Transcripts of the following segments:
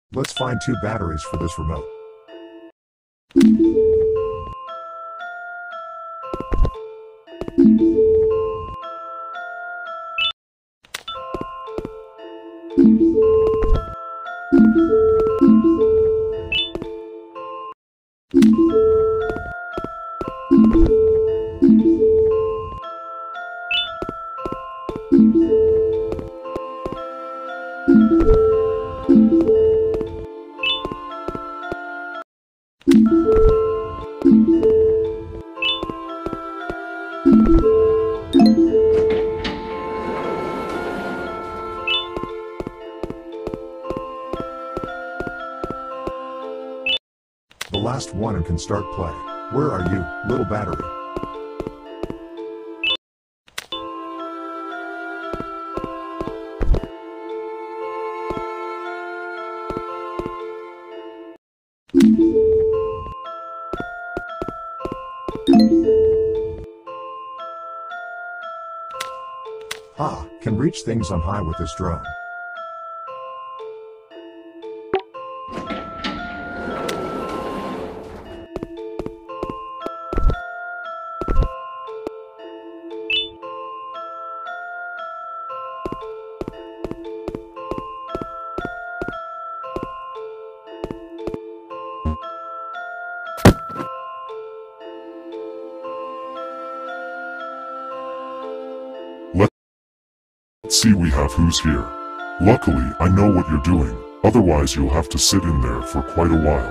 Let's find two batteries for this remote. The last one and can start play. Where are you, little battery? Ah, can reach things on high with this drone. Let's see we have who's here. Luckily, I know what you're doing, otherwise you'll have to sit in there for quite a while.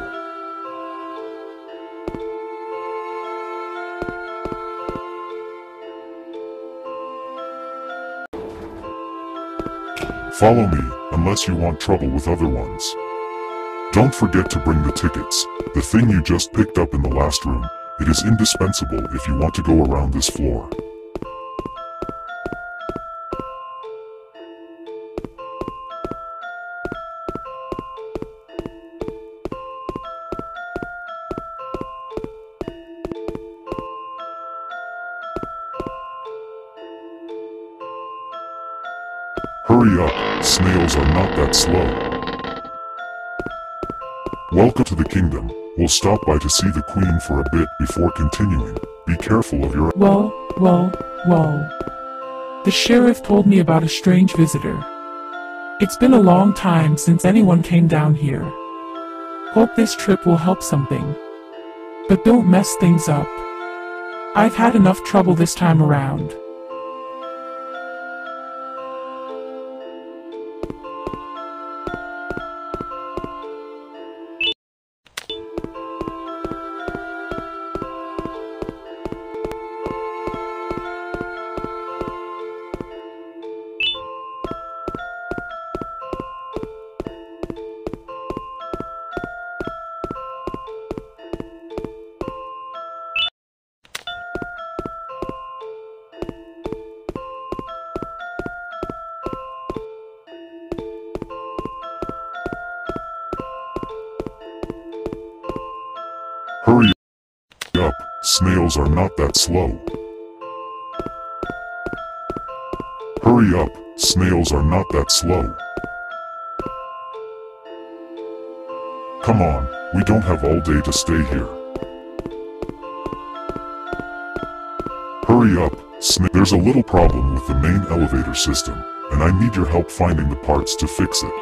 Follow me, unless you want trouble with other ones. Don't forget to bring the tickets, the thing you just picked up in the last room. It is indispensable if you want to go around this floor. Hurry up, snails are not that slow. Welcome to the kingdom. We'll stop by to see the queen for a bit before continuing. Be careful of your— Whoa. The sheriff told me about a strange visitor. It's been a long time since anyone came down here. Hope this trip will help something. But don't mess things up. I've had enough trouble this time around. Hurry up, snails are not that slow. Hurry up, snails are not that slow. Come on, we don't have all day to stay here. Hurry up, there's a little problem with the main elevator system, and I need your help finding the parts to fix it.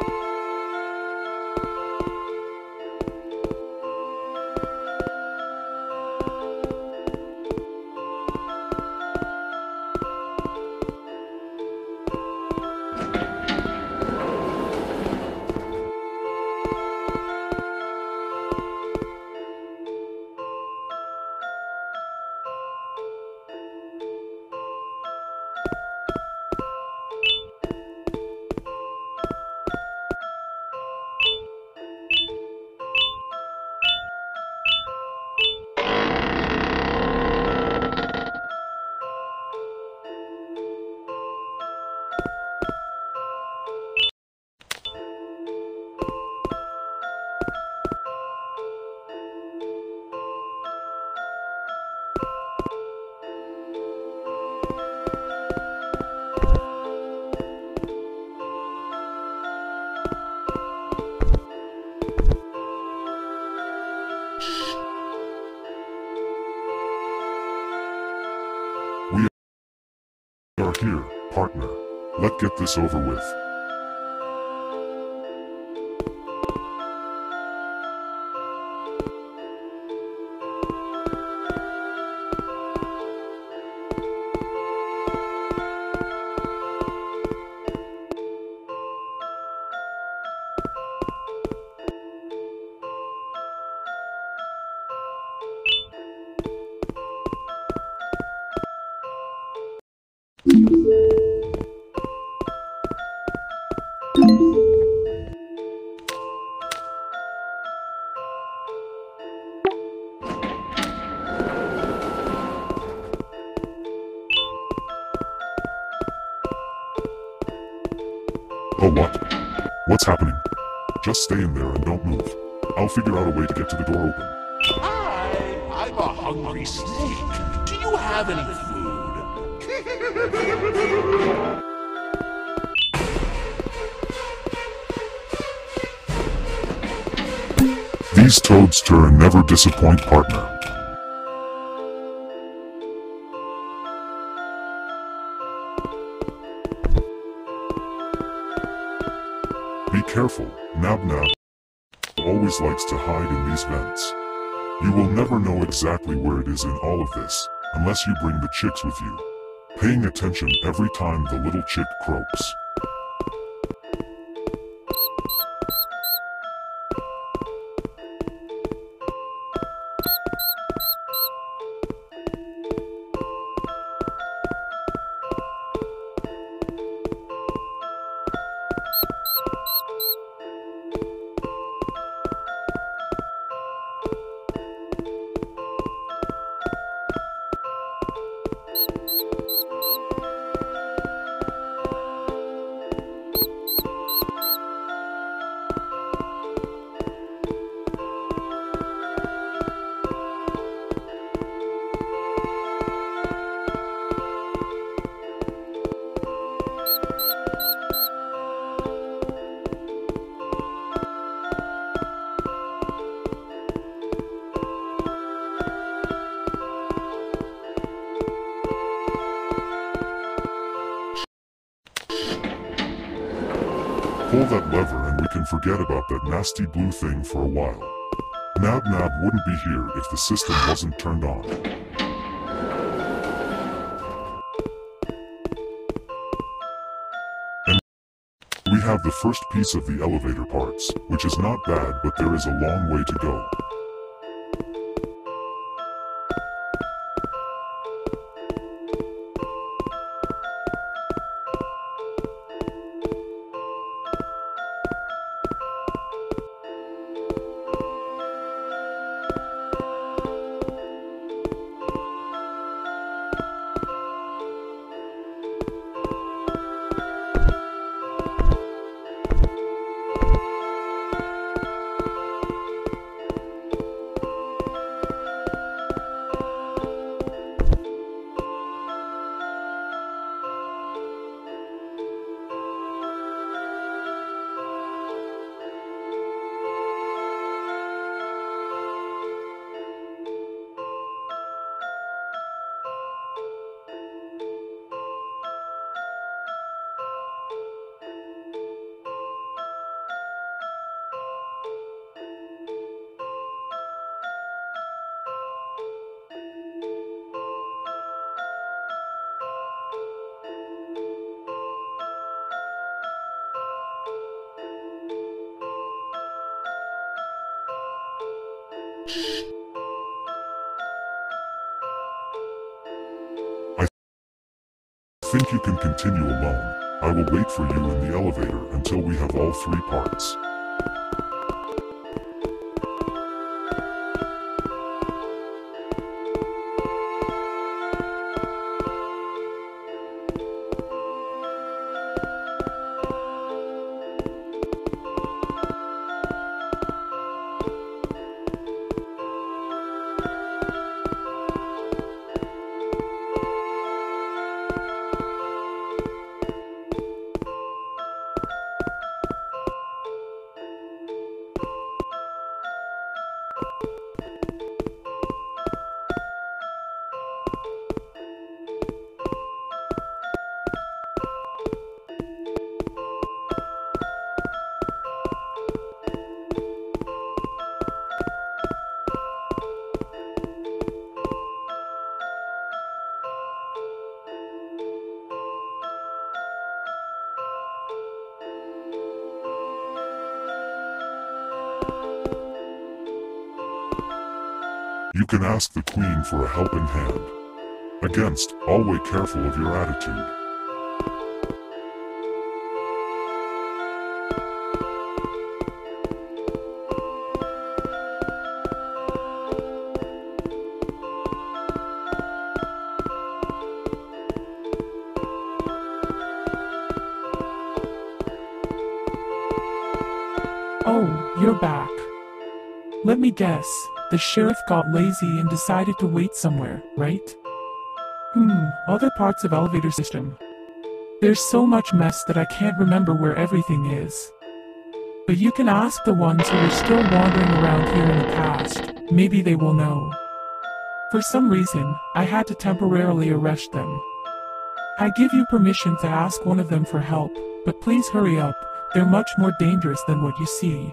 Let's get this over with. Oh, what? What's happening? Just stay in there and don't move. I'll figure out a way to get to the door open. Hi, I'm a hungry snake. Do you have any food? These toadster never disappoint, partner. Be careful, Nab Nab always likes to hide in these vents. You will never know exactly where it is in all of this, unless you bring the chicks with you. Paying attention every time the little chick croaks. Pull that lever and we can forget about that nasty blue thing for a while. Nab Nab wouldn't be here if the system wasn't turned on. And we have the first piece of the elevator parts, which is not bad, but there is a long way to go. I think you can continue alone. I will wait for you in the elevator until we have all three parts. You can ask the Queen for a helping hand. Against, always careful of your attitude. Oh, you're back. Let me guess, the sheriff got lazy and decided to wait somewhere, right? Other parts of elevator system. There's so much mess that I can't remember where everything is. But you can ask the ones who are still wandering around here in the past, maybe they will know. For some reason, I had to temporarily arrest them. I give you permission to ask one of them for help, but please hurry up, they're much more dangerous than what you see.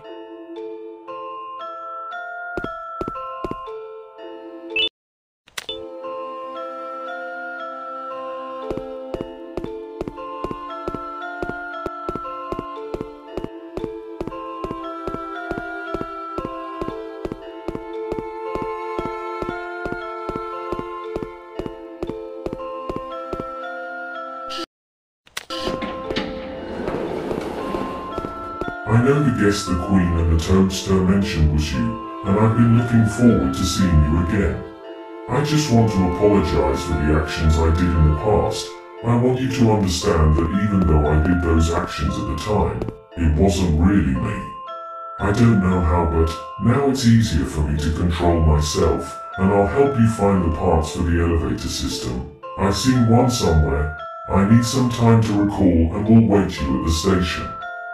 I know the guest the Queen and the Toadster mentioned was you, and I've been looking forward to seeing you again. I just want to apologize for the actions I did in the past. I want you to understand that even though I did those actions at the time, it wasn't really me. I don't know how, but now it's easier for me to control myself, and I'll help you find the parts for the elevator system. I've seen one somewhere. I need some time to recall and will wait you at the station.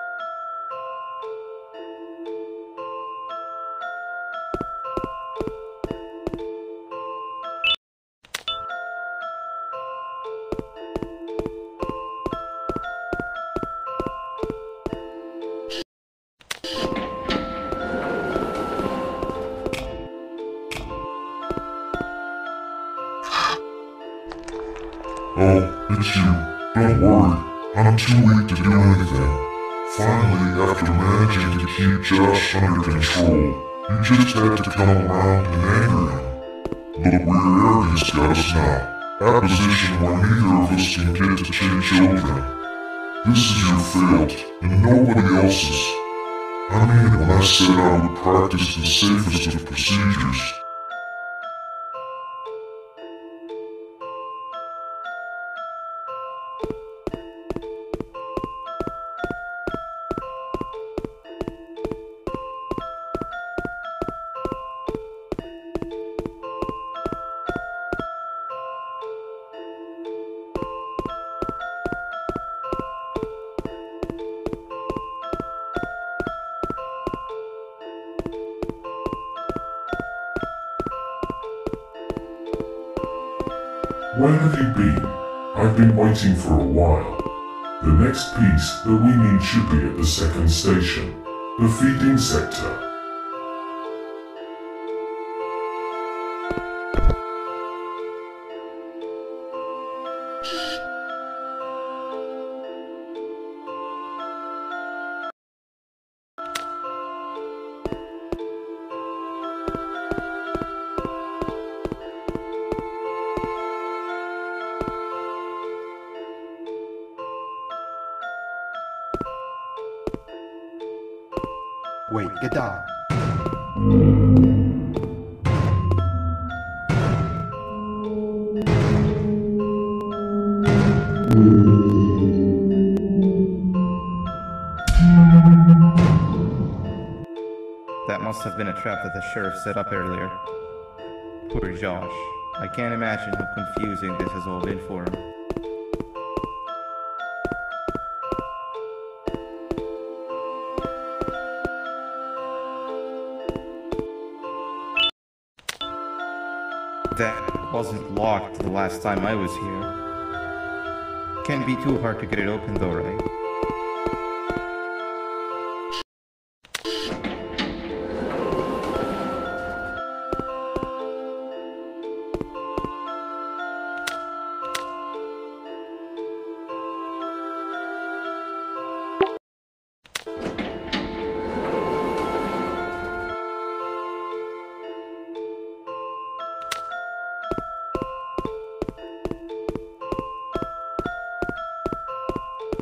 Oh, it's you. Don't worry. I'm too weak to do anything. Finally, after managing to keep Josh under control, you just had to come around and anger him. Look where arrogance got us now. At a position where neither of us can get to children. This is your fault, and nobody else's. I mean it when I said I would practice the safest of procedures. Where have you been? I've been waiting for a while. The next piece that we need should be at the second station, the feeding sector. Wait, get down. That must have been a trap that the sheriff set up earlier. Poor Josh. I can't imagine how confusing this has all been for him. That wasn't locked the last time I was here. Can't be too hard to get it open though, right?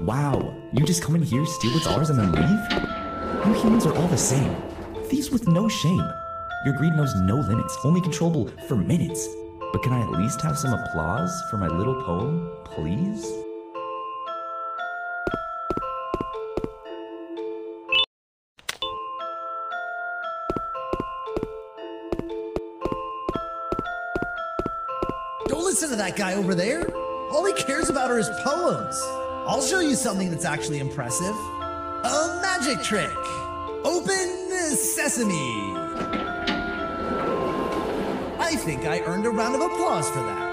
Wow, you just come in here, steal what's ours, and then leave? You humans are all the same. Thieves with no shame. Your greed knows no limits, only controllable for minutes. But can I at least have some applause for my little poem, please? Don't listen to that guy over there. All he cares about are his poems. I'll show you something that's actually impressive. A magic trick. Open sesame. I think I earned a round of applause for that.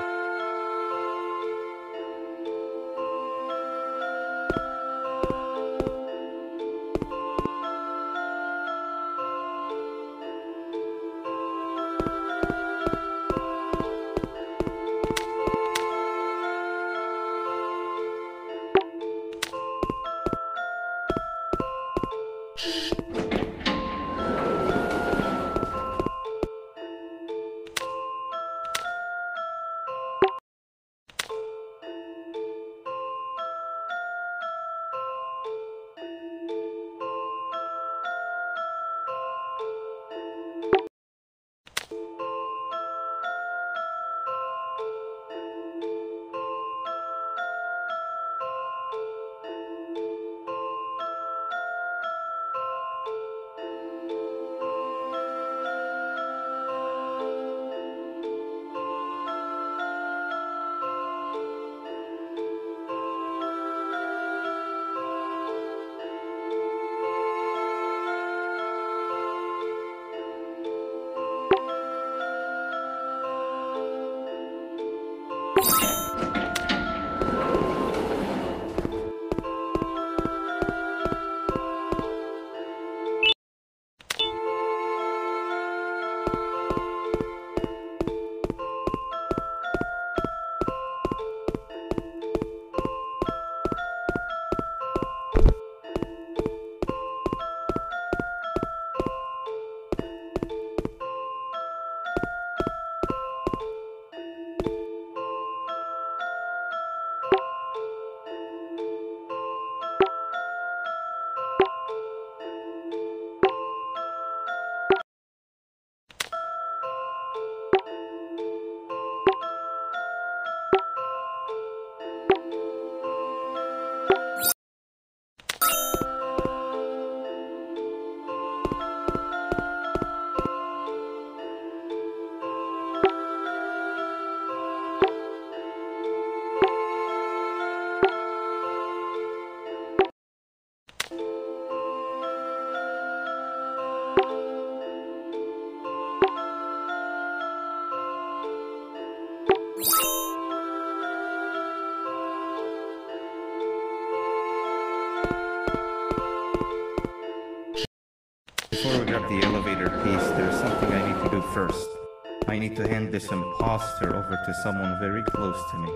Before we grab the elevator piece, there's something I need to do first. I need to hand this imposter over to someone very close to me.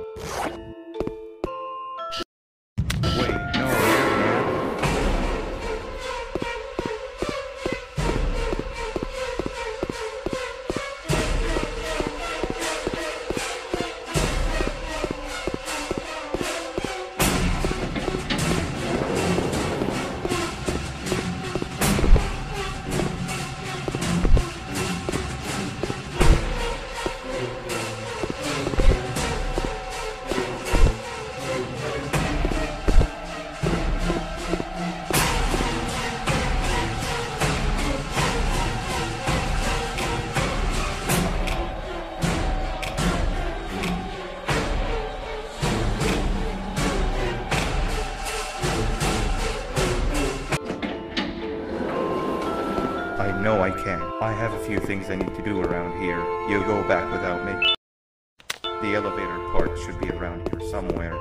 Wait, no, man. I know I can. I have a few things I need to do around here. You'll go back without me. The elevator part should be around here somewhere.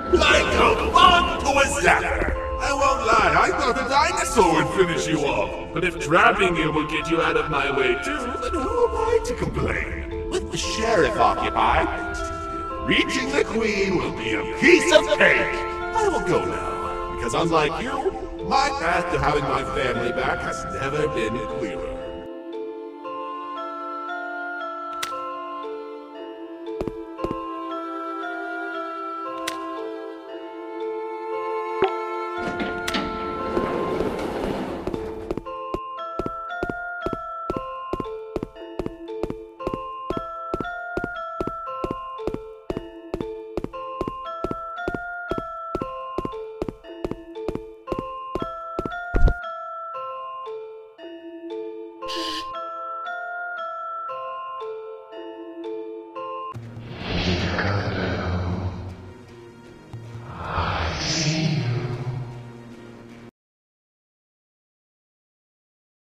Like a moth to a zapper! I won't lie, I thought a dinosaur would finish you off. But if trapping you will get you out of my way too, then who am I to complain? With the sheriff occupied, reaching the queen will be a piece of cake. I will go now, because unlike you, my path to having my family back has never been clearer.